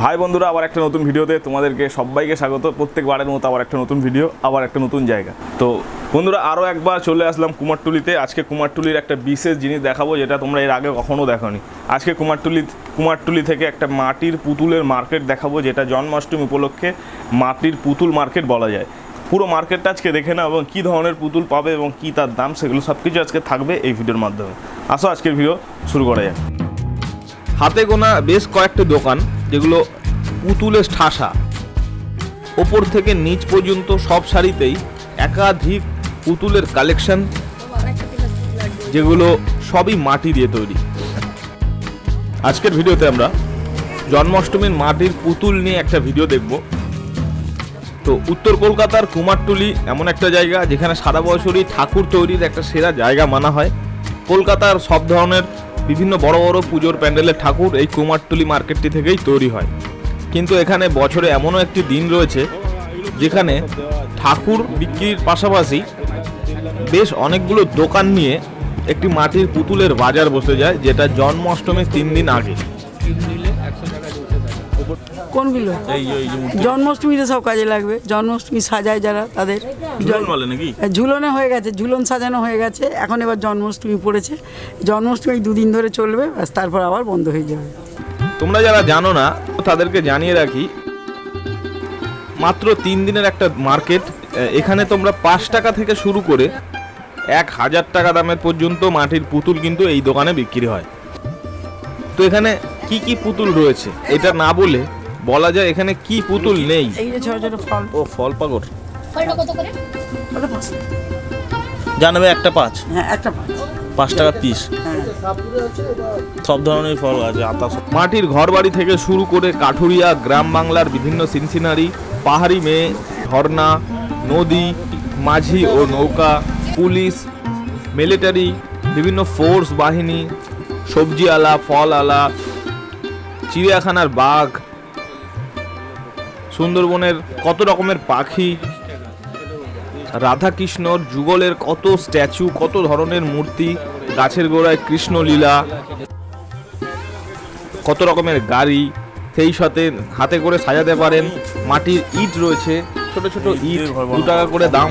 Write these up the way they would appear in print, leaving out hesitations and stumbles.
High বন্ধুরা, আবার একটা নতুন ভিডিওতে তোমাদেরকে সবাইকে স্বাগত। প্রত্যেকবারের মতো আবার একটা নতুন ভিডিও, আবার একটা নতুন জায়গা। তো বন্ধুরা, আরও একবার চলে আসলাম কুমারটুলিতে। আজকে কুমারটুলির একটা বিশেষ জিনিস দেখাবো, যেটা তোমরা এর আগে কখনো দেখোনি। আজকে কুমারটুলি থেকে একটা মাটির পুতুলের মার্কেট দেখাবো, যেটা জন্মাষ্টমী উপলক্ষে মাটির পুতুল মার্কেট বলা যায়। পুরো মার্কেটটা আজকে দেখে নাও, এবং কী ধরনের পুতুল পাবে এবং কী তার দাম, সেগুলো সব কিছু আজকে থাকবে এই ভিডিওর মাধ্যমে। আসো আজকের ভিডিও শুরু করা যাক। হাতে গোনা বেশ কয়েকটি দোকান, যেগুলো পুতুলের ঠাসা, ওপর থেকে নিচ পর্যন্ত সব সারিতেই একাধিক পুতুলের কালেকশন, যেগুলো সবই মাটি দিয়ে তৈরি। আজকের ভিডিওতে আমরা জন্মাষ্টমীর মাটির পুতুল নিয়ে একটা ভিডিও দেখব। তো উত্তর কলকাতার কুমারটুলি এমন একটা জায়গা, যেখানে সারা বছরই ঠাকুর তৈরির একটা সেরা জায়গা মানা হয়। কলকাতার সব ধরনের বিভিন্ন বড় বড় পুজোর প্যান্ডেলের ঠাকুর এই কুমারটুলি মার্কেটটি থেকেই তৈরি হয়। কিন্তু এখানে বছরে এমনও একটি দিন রয়েছে, যেখানে ঠাকুর বিক্রির পাশাপাশি বেশ অনেকগুলো দোকান নিয়ে একটি মাটির পুতুলের বাজার বসে যায়, যেটা জন্মাষ্টমীর 3 দিন আগে। কোনগুলো? জন্মাষ্টমীতে সব কাজে লাগবে। জন্মাষ্টমী সাজায় যারা, তাদের ঝুলনে হয়ে গেছে, ঝুলন সাজানো হয়ে গেছে। এখন এবার জন্মাষ্টমী পড়েছে, জন্মাষ্টমী 2 দিন ধরে চলবে, তারপর আবার বন্ধ হয়ে যাবে। তোমরা যারা জানো না, তাদেরকে জানিয়ে রাখি, মাত্র 3 দিনের একটা মার্কেট। এখানে তোমরা 5 টাকা থেকে শুরু করে 1000 টাকা দামের পর্যন্ত মাটির পুতুল কিন্তু এই দোকানে বিক্রি হয়। তো এখানে কি কি পুতুল রয়েছে এটা না বলে বলা যায় এখানে কি পুতুল নেই। এই যে ছোট ছোট ফল, ও ফল পাগড়, ফলটা কত করে? ওটা 5 জানবে একটা 5। হ্যাঁ, একটা 5 টাকা পিস। সব ধরনের ফল আছে। মাটির ঘর বাড়ি থেকে শুরু করে কাঠুরিয়া, গ্রাম বাংলার বিভিন্ন সিনসিনারি, পাহাড়ি মেয়ে, ঝর্ণা, নদী, মাঝি ও নৌকা, পুলিশ, মিলিটারি, বিভিন্ন ফোর্স বাহিনী, সবজি আলা, ফল আলা, চিড়িয়াখানার বাঘ, সুন্দরবনের কত রকমের পাখি, রাধাকৃষ্ণর যুগলের কত স্ট্যাচু, কত ধরনের মূর্তি, গাছের গোড়ায় কৃষ্ণলীলা, কত রকমের গাড়ি, সেই সাথে হাতে করে সাজাতে পারেন। মাটির ইট রয়েছে, ছোট ছোট ইট, 2 টাকা করে দাম।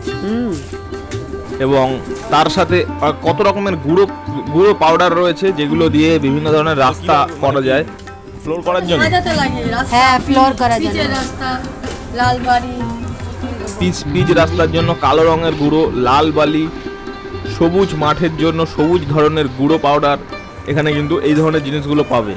এবং তার সাথে কত রকমের গুঁড়ো পাউডার রয়েছে, যেগুলো দিয়ে বিভিন্ন ধরনের রাস্তা করা যায়, ফ্লোর করার জন্য। হ্যাঁ, ফ্লোর করার জন্য রাস্তা, লাল বালি, পিচ রাস্তার জন্য কালো রঙের গুঁড়ো, লাল বালি, সবুজ মাঠের জন্য সবুজ ধরনের গুঁড়ো পাউডার। এখানে কিন্তু এই ধরনের জিনিসগুলো পাবে।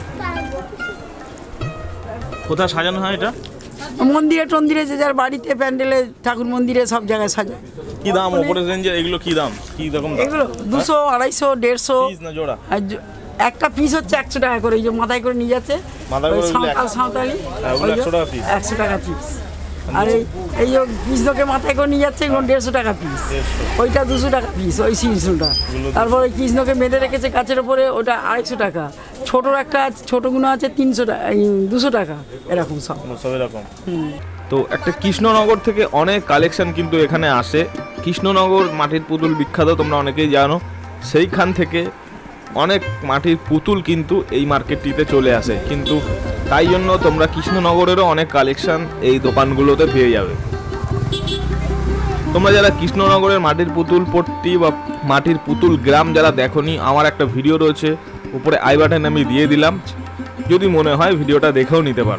কোথায় সাজানো হয় এটা? মন্দিরে টন্দিরে, যে যার বাড়িতে, প্যান্ডেলে, ঠাকুর মন্দিরে, সব জায়গায় সাজায়। কি দাম ওপরের রেঞ্জের? এগুলো কি দাম, কি রকম দাম? এগুলো 200, 250, 150 পিস না জোড়া? একটা পিস হচ্ছে 100 টাকা করে। এই যে মাথায় করে নিয়ে যাচ্ছে সাঁওতালি, 100 টাকা পিস। আর এই কৃষ্ণকে মাথায় করে নিয়ে যাচ্ছে, 150 টাকা পিস। ওইটা 200 টাকা পিস, ওই কৃষ্ণটা। তারপর ওই কৃষ্ণকে বেঁধে রেখেছে গাছের ওপরে, ওটা 250 টাকা। ছোটোর একটা ছোটোগুলো আছে 300 টাকা, 200 টাকা, এরকম সব এরকম। তো একটা কৃষ্ণনগর থেকে অনেক কালেকশন কিন্তু এখানে আসে। কৃষ্ণনগর মাটির পুতুল বিখ্যাত, তোমরা অনেকেই জানো। সেইখান থেকে অনেক মাটির পুতুল কিন্তু এই মার্কেটটিতে চলে আসে, কিন্তু তাই জন্য তোমরা কৃষ্ণনগরেরও অনেক কালেকশন এই দোকানগুলোতে পেয়ে যাবে। তোমরা যারা কৃষ্ণনগরের মাটির পুতুল পট্টি বা মাটির পুতুল গ্রাম যারা দেখোনি, আমার একটা ভিডিও রয়েছে, উপরে আই বাটন আমি দিয়ে দিলাম, যদি মনে হয় ভিডিওটা দেখেও নিতে পারো।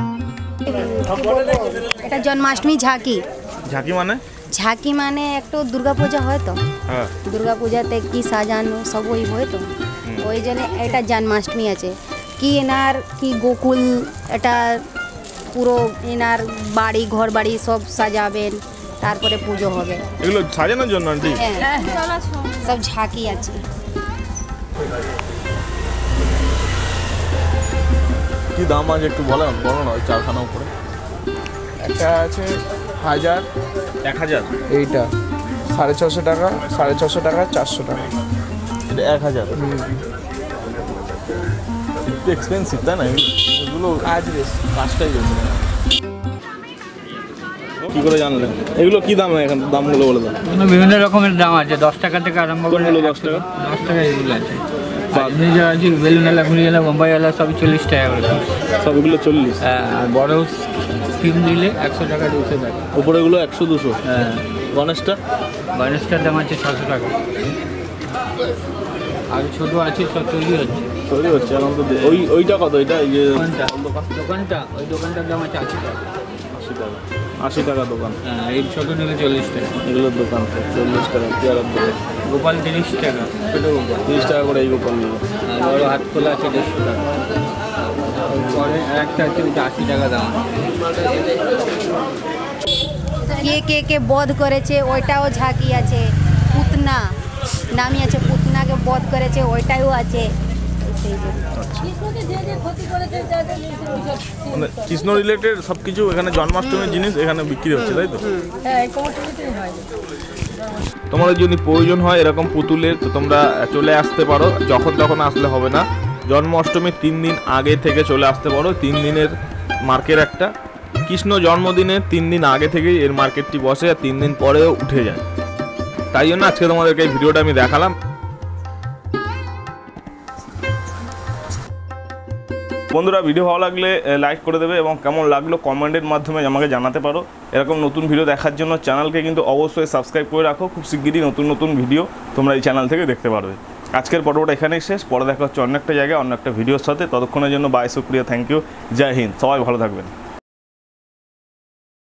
এটা জন্মাষ্টমী ঝাঁকি। ঝাঁকি মানে? ঝাঁকি মানে একটু দুর্গাপূজা হয় তো, দুর্গাপূজাতে কি সাজানো সব ওই হয় তো, ওই জন্য এটা জন্মাষ্টমী আছে। কি এনার কি গোকুল, এটা পুরো এনার বাড়ি, ঘর বাড়ি সব সাজাবেন, তারপরে পুজো হবে। এগুলো সাজানোর জন্য আন্টি? হ্যাঁ, সব ঝাঁকি আছে। কি দাম আছে একটু বলো না, ওই চারখানা উপরে। একটা আছে 1000, 1000। এইটা 650 টাকা, 650 টাকা, 400 টাকা। এটা 1000। একটু এক্সপেন্সিভ তাই না? এগুলো কাজ বেশি, কাজটাই বেশি। কি করে জানলেন এগুলো কি দাম? এখন দামগুলো বলে দাও। বিভিন্ন রকমের দাম আছে, 10 টাকা থেকে আরম্ভ করে 10 টাকা। 10 টাকা এগুলো আছে। যা আছে বেলুনওয়ালা ঘুড়িওয়ালা বোম্বাইওয়ালা সব 40 টাকা করে piece। সবগুলো 40, হ্যাঁ, আর বড় স্কিম দিলে 100 টাকা 200 টাকা। উপরেগুলো 100-200। হ্যাঁ, গণেশটা গণেশটার দাম আছে 600 টাকা। আর ছোট আছে সব তৈরি হচ্ছে। তৈরি হচ্ছে এখন তো ওইটা কত? এটা এই যে ওই দোকানটার দাম আছে 80 টাকা। 80 টাকা দোকান। হ্যাঁ, এই ছোট নিলে 40 টাকা। এগুলোর দোকান 40 টাকা। পেয়ারার দোকান গোপাল 30 টাকা, ছোটো গোপাল 30 টাকা করে এই গোপাল নিল। আর বড় হাত খোলা আছে 150 টাকা। পরে একটা আছে ওইটা 80 টাকা দাম। কে বধ করেছে ওইটাও ঝাঁকি আছে। পুতনা নামি আছে, পুতনাকে বধ করেছে ওইটাও আছে। সেই জন্য মানে কৃষ্ণ রিলেটেড সব কিছু এখানে, জন্মাষ্টমীর জিনিস এখানে বিক্রি হচ্ছে, তাই তো? তোমাদের যদি প্রয়োজন হয় এরকম পুতুলের, তো তোমরা চলে আসতে পারো। যখন তখন আসলে হবে না, জন্মাষ্টমীর 3 দিন আগে থেকে চলে আসতে পারো। 3 দিনের মার্কেট একটা, কৃষ্ণ জন্মদিনের 3 দিন আগে থেকেই এর মার্কেটটি বসে, আর 3 দিন পরেও উঠে যায়। তাই জন্য আজকে তোমাদেরকে এই ভিডিওটা আমি দেখালাম। বন্ধুরা, ভিডিও ভালো লাগলে লাইক করে দেবে এবং কেমন লাগলো কমেন্টের মাধ্যমে আমাকে জানাতে পারো। এরকম নতুন ভিডিও দেখার জন্য চ্যানেলকে কিন্তু অবশ্যই সাবস্ক্রাইব করে রাখো। খুব শিগগিরই নতুন ভিডিও তোমরা এই চ্যানেল থেকে দেখতে পারবে। আজকের পর্বটা এখানেই শেষ। পরে দেখা হচ্ছে অন্য একটা জায়গায় অন্য একটা ভিডিওর সাথে। ততক্ষণের জন্য বাই, শুক্রিয়া, থ্যাংক ইউ, জয় হিন্দ। সবাই ভালো থাকবেন।